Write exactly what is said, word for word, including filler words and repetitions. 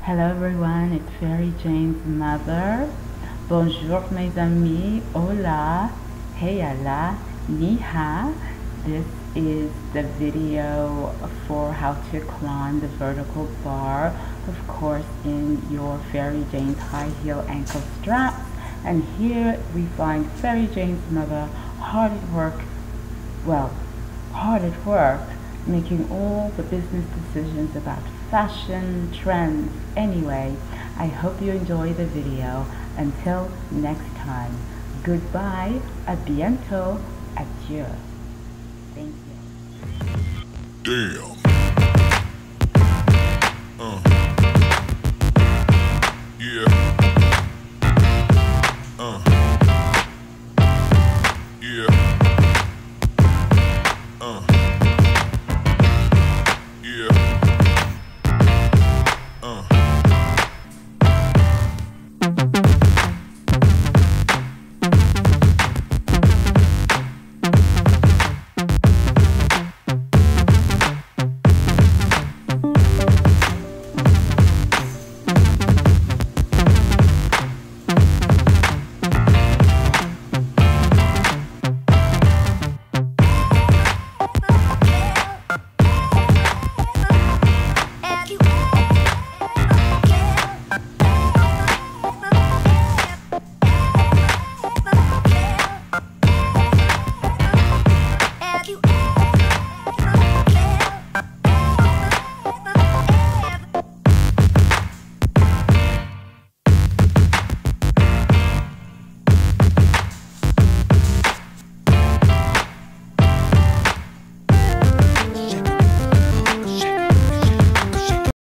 Hello everyone, it's Fairy Jane's mother. Bonjour mes amis, hola, heyala, niha. This is the video for how to climb the vertical bar, of course in your Fairy Jane's high heel ankle straps. And here we find Fairy Jane's mother hard at work, well, hard at work, making all the business decisions about fashion, trends. Anyway, I hope you enjoy the video. Until next time, goodbye, a bientôt, adieu. Thank you. Damn.